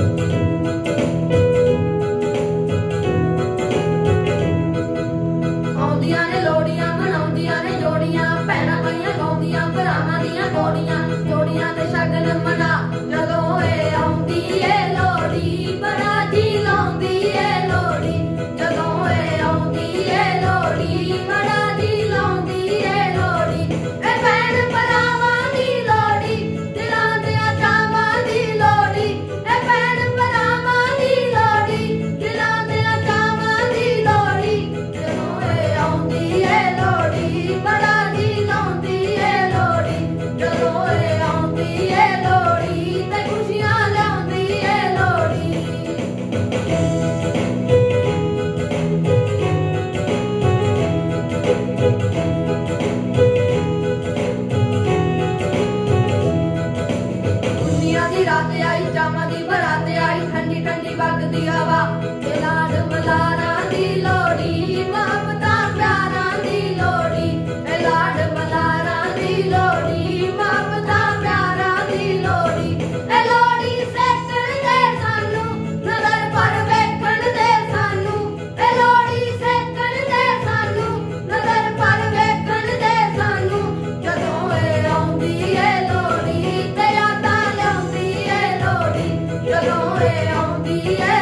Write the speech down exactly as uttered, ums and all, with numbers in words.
आउंदियां ने लोड़ियां मनाउंदियां ने जोड़ियां भैणां भाईयां गाउंदियां भरावां दियां गोड़ियां जोड़ियां ते शगन मना जदों ए आउंदी ए लोड़ी बड़ा जी लाउंदी ए लोड़ी जदों ए आउंदी ए लोड़ी बड़ा जी लाउंदी ए लोड़ी ए भैण भरावां दी लोड़ी दिलां दे चावां दी लोड़ी ए भैण भरावां दी लोड़ी दिलां दे चावां दी लोड़ी जदों ए आउंदी ए लोड़ी बड़ा जी लाउंदी ए लोड़ी जदों ए आउंदी ए लोड़ी ते खुशियां लाउंदी ए लोड़ी। खुशियां दी रात आई चावां दी बरात आई ठंडी ठंडी वगदी हवा ते लाड मलारां दी लोड़ी मोहब्बतां प्यारां दी लोड़ी ए लाड मलारां दी लोड़ी मोहब्बतां प्यारां दी लोड़ी ए लोड़ी सेकण दे सानू नज़र पर वेखण दे सानू ए लोड़ी सेकण दे सानू नज़र पर वेखण दे सानू जदों ए आउंदी ए लोड़ी ते यादां लिआउंदी ए लोड़ी जदों ए आउंदी ए